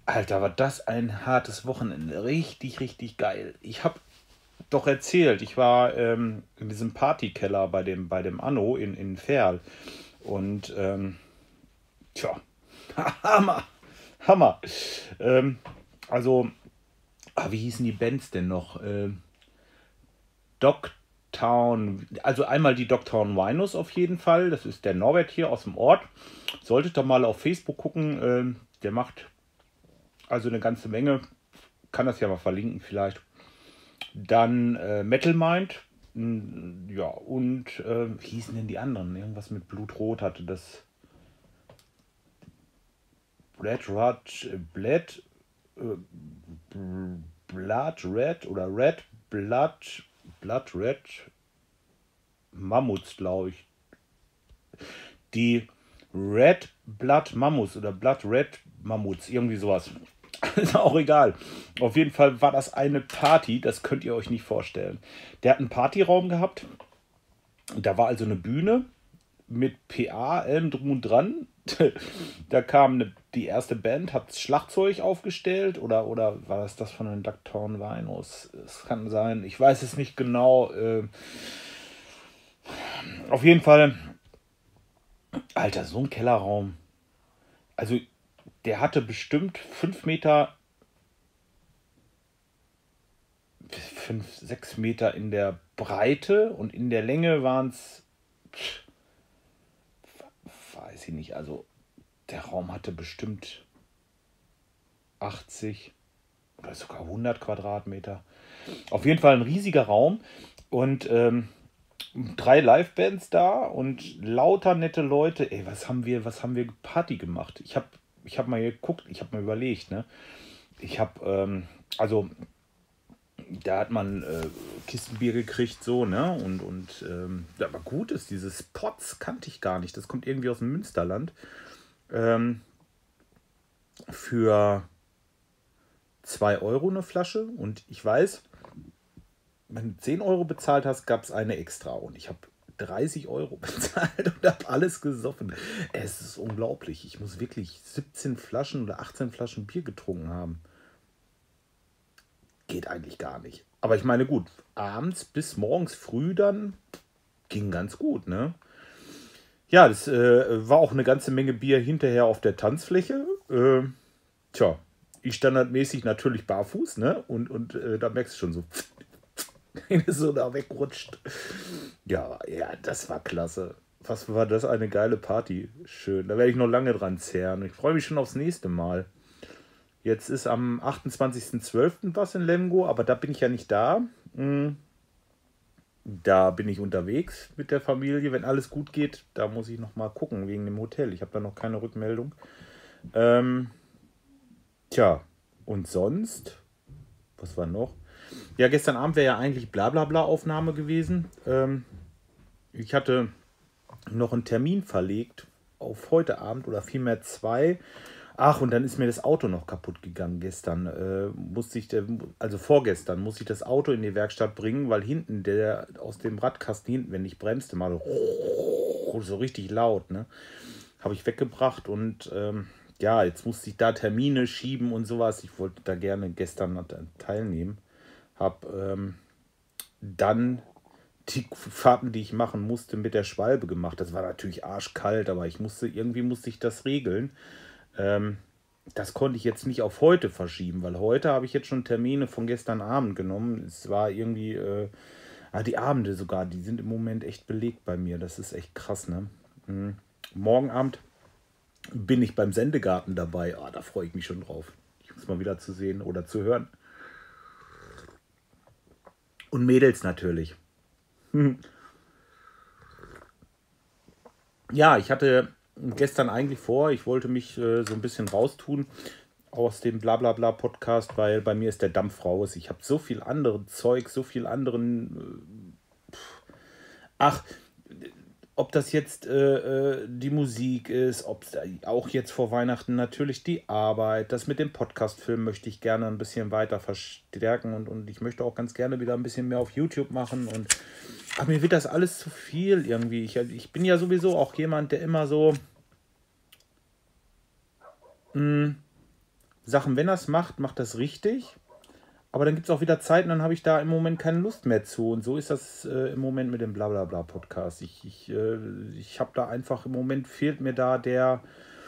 Alter, war das ein hartes Wochenende. Richtig, richtig geil. Ich habe doch erzählt, ich war in diesem Partykeller bei dem Anno in Verl. Und tja, Hammer, Hammer. Ähm, also, wie hießen die Bands denn noch? Dogtown, also einmal die Dogtown Rhinos auf jeden Fall. Das ist der Norbert hier aus dem Ort. Solltet doch mal auf Facebook gucken. Der macht also eine ganze Menge. Kann das ja mal verlinken vielleicht. Dann Metal Mind. Ja, und wie hießen denn die anderen? Irgendwas mit Blutrot hatte das. Blood Red, äh, Blood Red oder Red Blood Red Mammuts, glaube ich. Die Red Blood Mammuts oder Blood Red Mammuts, irgendwie sowas. Ist auch egal. Auf jeden Fall war das eine Party, das könnt ihr euch nicht vorstellen. Der hat einen Partyraum gehabt. Da war also eine Bühne mit PA, allem drum und dran. Da kam die erste Band, hat Schlagzeug aufgestellt oder war das von den Ducktown Vinos? Es kann sein, ich weiß es nicht genau. Auf jeden Fall, Alter, so ein Kellerraum. Also der hatte bestimmt 5 Meter, 5, 6 Meter in der Breite und in der Länge waren es, weiß ich nicht, also der Raum hatte bestimmt 80 oder sogar 100 Quadratmeter. Auf jeden Fall ein riesiger Raum und 3 Livebands da und lauter nette Leute. Ey, was haben wir Party gemacht? Ich hab mal geguckt, ich habe mal überlegt, ne? Ich habe, also da hat man Kistenbier gekriegt, so, ne? Und ja, aber gut ist, diese Spots kannte ich gar nicht. Das kommt irgendwie aus dem Münsterland. Ähm, für 2 € eine Flasche. Und ich weiß, wenn du 10 € bezahlt hast, gab es eine extra. Und ich habe 30 € bezahlt und habe alles gesoffen. Es ist unglaublich. Ich muss wirklich 17 Flaschen oder 18 Flaschen Bier getrunken haben. Geht eigentlich gar nicht. Aber ich meine, gut, abends bis morgens früh dann ging ganz gut, ne? Ja, das war auch eine ganze Menge Bier hinterher auf der Tanzfläche. Tja, ich standardmäßig natürlich barfuß, ne? Und da merkst du schon so, wenn es so da wegrutscht. Ja, ja, das war klasse. Was war das eine geile Party. Schön. Da werde ich noch lange dran zehren. Ich freue mich schon aufs nächste Mal. Jetzt ist am 28.12. was in Lemgo, aber da bin ich ja nicht da. Da bin ich unterwegs mit der Familie. Wenn alles gut geht, da muss ich noch mal gucken wegen dem Hotel. Ich habe da noch keine Rückmeldung. Ähm, tja, und sonst, was war noch? Ja, gestern Abend wäre ja eigentlich Blablabla-Aufnahme gewesen. Ich hatte noch einen Termin verlegt auf heute Abend oder vielmehr zwei. Ach, und dann ist mir das Auto noch kaputt gegangen gestern. Also vorgestern, musste ich das Auto in die Werkstatt bringen, weil hinten der aus dem Radkasten hinten, wenn ich bremste, mal so richtig laut, ne? Habe ich weggebracht und ja, jetzt musste ich da Termine schieben und sowas. Ich wollte da gerne gestern teilnehmen. Habe dann die Fahrten, die ich machen musste, mit der Schwalbe gemacht. Das war natürlich arschkalt, aber irgendwie musste ich das regeln. Das konnte ich jetzt nicht auf heute verschieben, weil heute habe ich jetzt schon Termine von gestern Abend genommen. Es war irgendwie, die Abende sogar, die sind im Moment echt belegt bei mir. Das ist echt krass, ne? Morgen Abend bin ich beim Sendegarten dabei. Da freue ich mich schon drauf. Ich muss mal wieder zu sehen oder zu hören. Und Mädels natürlich. Ja, ich hatte gestern eigentlich vor, ich wollte mich so ein bisschen raustun aus dem Blablabla-Podcast, weil bei mir ist der Dampf raus. Ich habe so viel anderen Zeug, so viel anderen. Ach, ob das jetzt die Musik ist, ob es auch jetzt vor Weihnachten natürlich die Arbeit, das mit dem Podcast-Film möchte ich gerne ein bisschen weiter verstärken und ich möchte auch ganz gerne wieder ein bisschen mehr auf YouTube machen und ach, mir wird das alles zu viel irgendwie. Ich bin ja sowieso auch jemand, der immer so Sachen, wenn er es macht, macht das richtig. Aber dann gibt es auch wieder Zeiten, dann habe ich da im Moment keine Lust mehr zu. Und so ist das im Moment mit dem Blablabla-Podcast. Ich habe da einfach, im Moment fehlt mir da der,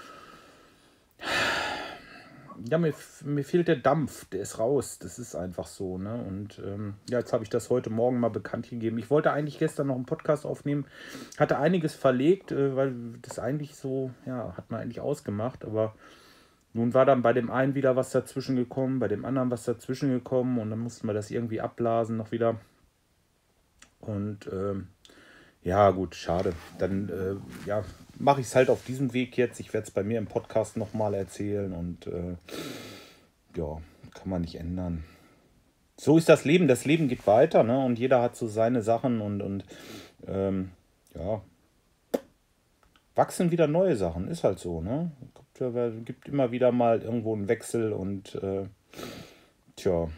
ja, mir fehlt der Dampf, der ist raus. Das ist einfach so, ne? Und ja, jetzt habe ich das heute Morgen mal bekannt gegeben. Ich wollte eigentlich gestern noch einen Podcast aufnehmen, hatte einiges verlegt, weil das eigentlich so, ja, hat man eigentlich ausgemacht, aber nun war dann bei dem einen wieder was dazwischen gekommen, bei dem anderen was dazwischen gekommen und dann mussten wir das irgendwie abblasen noch wieder. Und ja, gut, schade. Dann ja, mache ich es halt auf diesem Weg jetzt. Ich werde es bei mir im Podcast nochmal erzählen und ja, kann man nicht ändern. So ist das Leben. Das Leben geht weiter, ne? Und jeder hat so seine Sachen und ja, wachsen wieder neue Sachen. Ist halt so, ne? Gibt immer wieder mal irgendwo einen Wechsel und tja.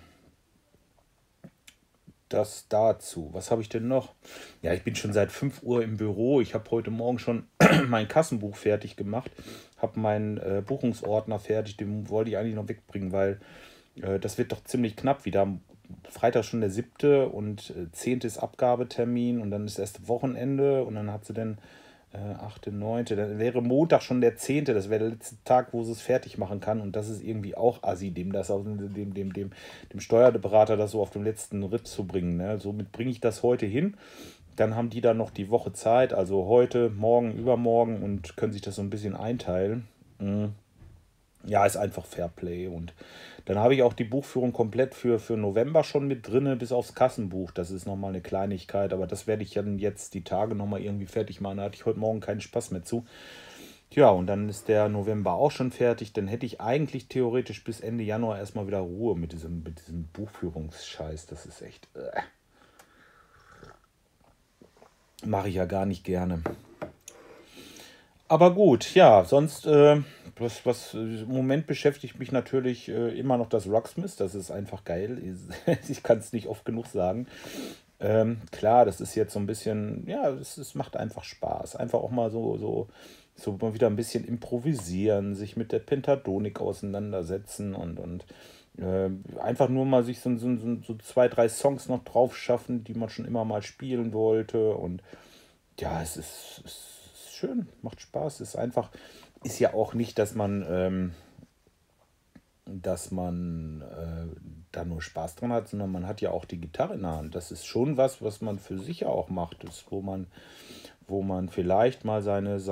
Das dazu. Was habe ich denn noch? Ja, ich bin schon seit 5 Uhr im Büro. Ich habe heute Morgen schon mein Kassenbuch fertig gemacht. Habe meinen Buchungsordner fertig. Den wollte ich eigentlich noch wegbringen, weil das wird doch ziemlich knapp wieder. Freitag schon der 7. und 10. ist Abgabetermin und dann ist erst Wochenende und dann hat sie dann 8., 9. Dann wäre Montag schon der 10. Das wäre der letzte Tag, wo sie es fertig machen kann. Und das ist irgendwie auch assi, dem Steuerberater das so auf den letzten Ritt zu bringen. Ne? Somit bringe ich das heute hin. Dann haben die dann noch die Woche Zeit, also heute, morgen, übermorgen und können sich das so ein bisschen einteilen. Ja, ist einfach Fairplay. Und dann habe ich auch die Buchführung komplett für November schon mit drin, bis aufs Kassenbuch. Das ist nochmal eine Kleinigkeit, aber das werde ich dann jetzt die Tage nochmal irgendwie fertig machen. Da hatte ich heute Morgen keinen Spaß mehr zu. Ja, und dann ist der November auch schon fertig. Dann hätte ich eigentlich theoretisch bis Ende Januar erstmal wieder Ruhe mit diesem Buchführungsscheiß. Das ist echt. Mache ich ja gar nicht gerne. Aber gut, ja, sonst, im Moment beschäftigt mich natürlich immer noch das Rocksmith. Das ist einfach geil. Ich kann es nicht oft genug sagen. Klar, das ist jetzt so ein bisschen, ja, es macht einfach Spaß. Einfach auch mal so mal wieder ein bisschen improvisieren, sich mit der Pentatonik auseinandersetzen und einfach nur mal sich so 2, 3 Songs noch drauf schaffen, die man schon immer mal spielen wollte. Und ja, es ist schön, macht Spaß. Ist einfach, ist ja auch nicht, dass man da nur Spaß dran hat, sondern man hat ja auch die Gitarre in der Hand. Das ist schon was man für sich ja auch macht. Das, wo man vielleicht mal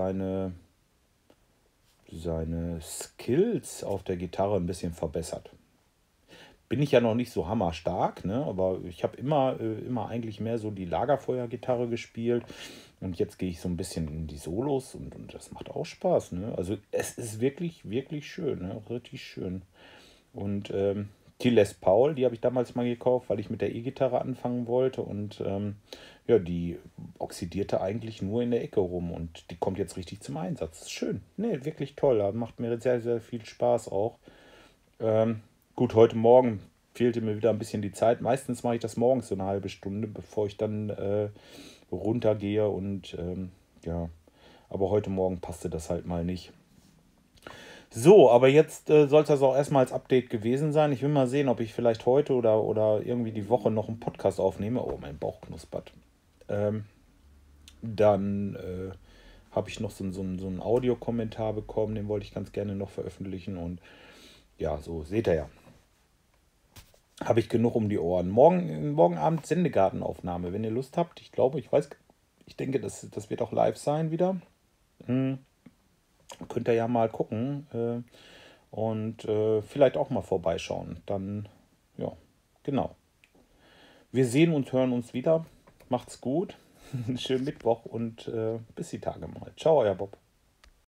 seine Skills auf der Gitarre ein bisschen verbessert. Bin ich ja noch nicht so hammerstark, ne? Aber ich habe immer eigentlich mehr so die Lagerfeuergitarre gespielt. Und jetzt gehe ich so ein bisschen in die Solos und das macht auch Spaß, ne? Also es ist wirklich, wirklich schön, ne? Richtig schön. Und die Les Paul, die habe ich damals mal gekauft, weil ich mit der E-Gitarre anfangen wollte. Und ja, die oxidierte eigentlich nur in der Ecke rum und die kommt jetzt richtig zum Einsatz. Ist schön. Ne, wirklich toll. Macht mir sehr, sehr viel Spaß auch. Gut, heute Morgen fehlte mir wieder ein bisschen die Zeit. Meistens mache ich das morgens so eine halbe Stunde, bevor ich dann runtergehe. Und ja, aber heute Morgen passte das halt mal nicht. So, aber jetzt soll es das auch erstmal als Update gewesen sein. Ich will mal sehen, ob ich vielleicht heute oder irgendwie die Woche noch einen Podcast aufnehme. Oh, mein Bauch knuspert. Dann habe ich noch so einen Audiokommentar bekommen, den wollte ich ganz gerne noch veröffentlichen. Und ja, so seht ihr ja. Habe ich genug um die Ohren. Morgen Abend Sendegartenaufnahme, wenn ihr Lust habt. Ich denke, das wird auch live sein wieder. Könnt ihr ja mal gucken und vielleicht auch mal vorbeischauen. Dann, ja, genau. Wir sehen und hören uns wieder. Macht's gut. Schönen Mittwoch und bis die Tage mal. Ciao, euer Bob.